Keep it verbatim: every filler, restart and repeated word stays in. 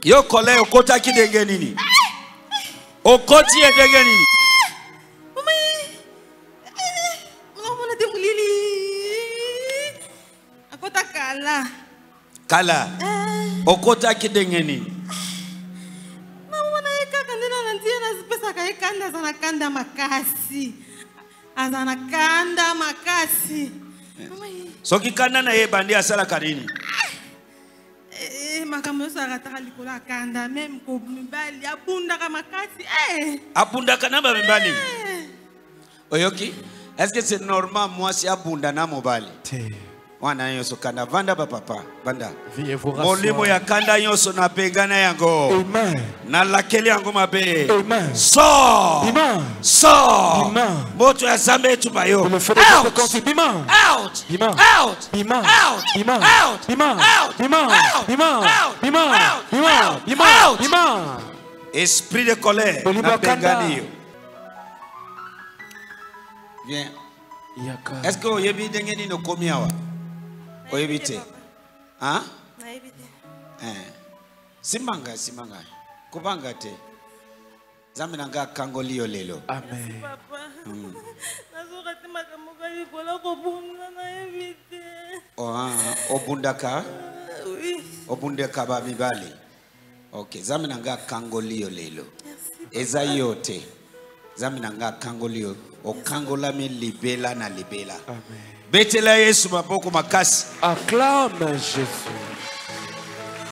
Yo colère au kota qui dégaine. Au koti et dégaine. Kala. Kala. Au kota qui dégaine. Kanda zana kanda makasi azana kanda makasi so ki kanda na ye bandi asala kanini eh makambo sara takalikola kanda même ko mibali abunda ka makasi eh abunda kana ba mibali oyoki est-ce que c'est normal moi si abunda na mobali wana yoso kanda vanda ba papa vanda molimo ya kanda yoso na pegana yango amen na lakeli yango mabe amen so amen so amen moto ya zambe tu bayo out out bima out bima out bima out bima out bima out bima bima bima bima bima esprit de colère na pegani yo viens est-ce que oyebi dengeni no komiawa oyebite hein naibite eh simanga simanga kubanga te zamina nga kangolio lelo amen papa nazoka te makambo kali kola ko bunda naibite oh ah obundaka oui obundaka ba mibali okay zamina nga kangolio lelo eza yote zamina nga kangolio okangola mi libela na libela amen. Betela Yesu maboko makasi. Acclame Jésus.